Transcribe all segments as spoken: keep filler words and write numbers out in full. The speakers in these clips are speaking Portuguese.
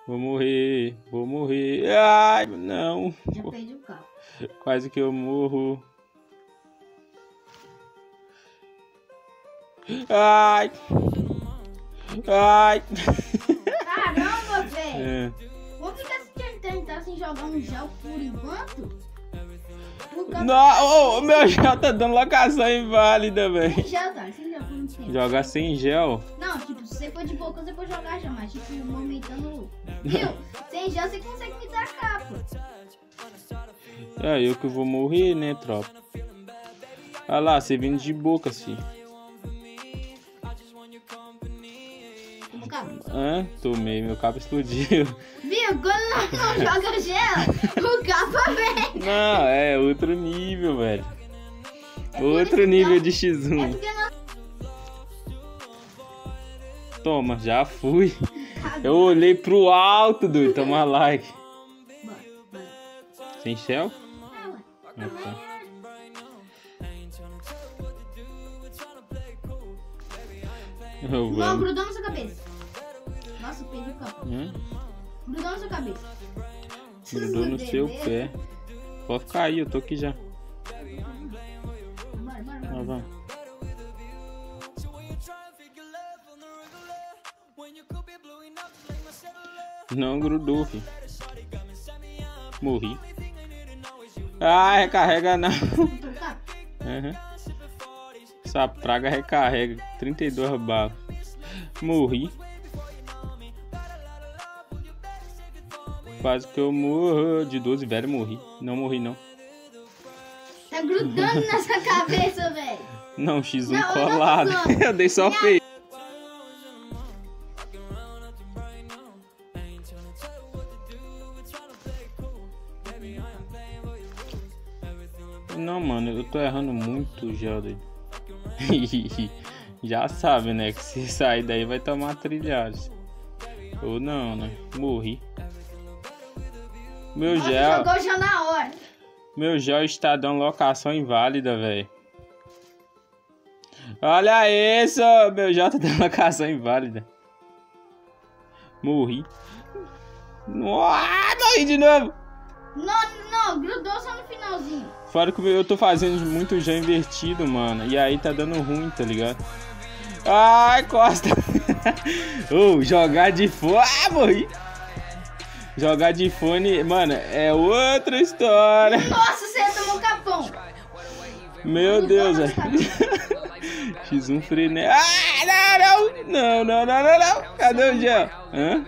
Vou morrer, vou morrer. Ai, não. Já perdi o carro. Quase que eu morro. Ai. Ai. Caramba, velho. É. Vamos ficar sem tentar sem jogar um gel por enquanto? Por causa Não, oh, meu gel tá dando locação inválida, velho. sem gel, cara. Sem gel por um tempo. Jogar sem gel. Não, tipo, se você for de boca, você pode jogar já, mas tipo, movimentando. Viu? Sem gel você consegue me dar a capa. É, eu que vou morrer, né, tropa? Olha lá, você vindo de boca, assim. Como cabo? Hã? Tomei, meu cabo explodiu. Viu? Quando não, não joga gel, o capa vem. Não, é outro nível, velho. É por Outro isso nível que de X não- É um. porque não. Toma, já fui. Eu olhei pro alto, doido. Toma like. Bora, bora. Sem shell? Ah, ué. Ah, tá. Eu Não, vou. grudou na sua cabeça. Nossa, perdi o campo. Hã? Grudou na sua cabeça. Grudou no seu Beleza. pé. Pode ficar aí, eu tô aqui já. Bora, bora, Ah, bora. vamos. Não grudou, filho. Morri. Ah, recarrega não. Vou trocar? Uhum. Essa praga recarrega. trinta e duas balas. Morri. Quase que eu morro. De doze, velho, morri. Não morri, não. Tá grudando nessa cabeça, velho. Não, X um Não, eu não colado. tô. Eu dei só Minha- feio. Não, mano, eu tô errando muito já, doido. Já sabe, né? Que se sair daí vai tomar trilhagem. Ou não, né? Morri. Meu Nossa, gel. jogou já na hora. Meu gel está dando locação inválida, velho. Olha isso! Meu gel tá dando locação inválida. Morri. Ah, morri de novo! Não, não, grudou só no finalzinho. Fora que eu tô fazendo muito gel invertido, mano. E aí tá dando ruim, tá ligado? Ai, Costa! Ô, jogar de fone. Ah, morri! Jogar de fone, mano, é outra história. Nossa, você tomou capão. Meu Deus, velho. X um frené. Ah, não, não, não, não, não, não, não. Cadê o gel? Hã?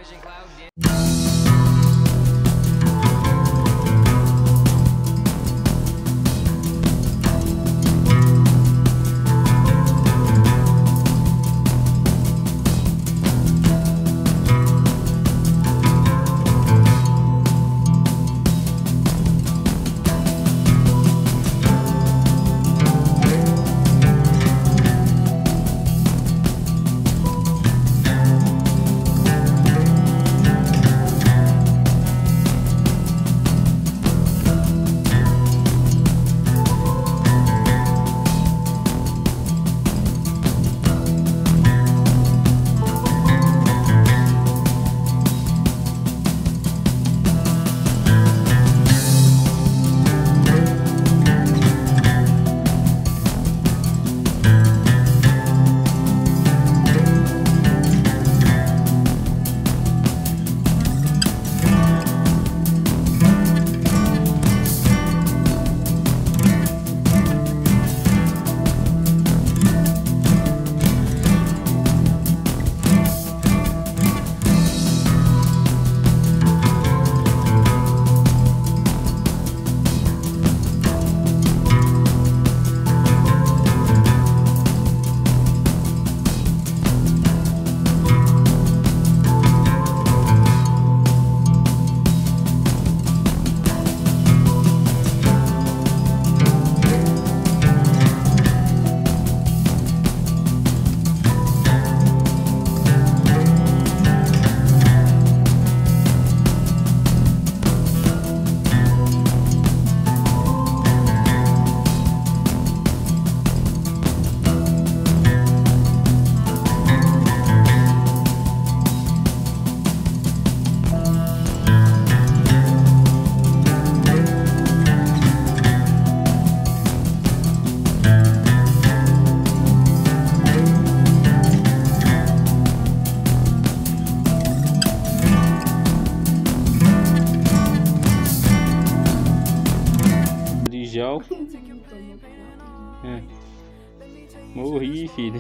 Morri, filho.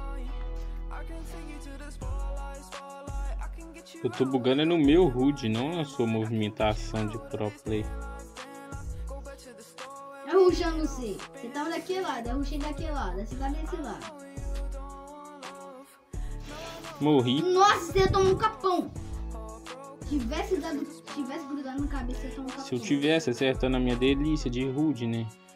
Eu tô bugando é no meu H U D, não na sua movimentação de pro play. Eu rushando você. Você tava daquele lado, eu rushei daquele lado. Você tá desse lado. Morri. Nossa, você tomou um capão. Tivesse dado, tivesse grudado na cabeça, você tomou um capão. Se eu tivesse acertando a minha delícia de H U D, né?